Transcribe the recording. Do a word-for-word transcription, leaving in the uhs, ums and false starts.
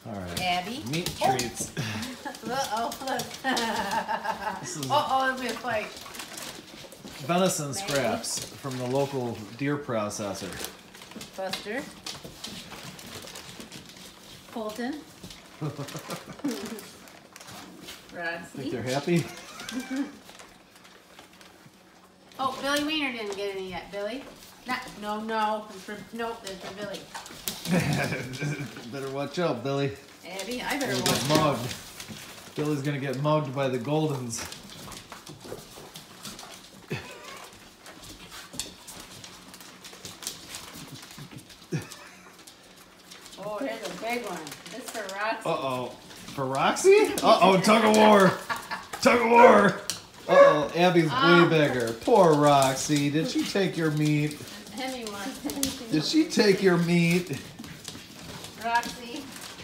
All right. Abby. Meat Oh. treats. Uh-oh, look. is- Uh-oh, it'll be a fight. Venison Maggie. scraps from the local deer processor. Buster. Colton. Think they're Roxy. happy? Oh, Billy Wiener didn't get any yet. Billy? Not, no, no. It's for, nope, it's for Billy. Better watch out, Billy. Abby, I better He'll watch get out. mugged. Billy's gonna get mugged by the Goldens. Oh, here's a big one. This is for Roxy. Uh oh. For Roxy? Uh oh, tug of war. Tug of war. Uh oh, Abby's Ah. way bigger. Poor Roxy. Did she take your meat? Henry wants Did she take your meat? Roxy.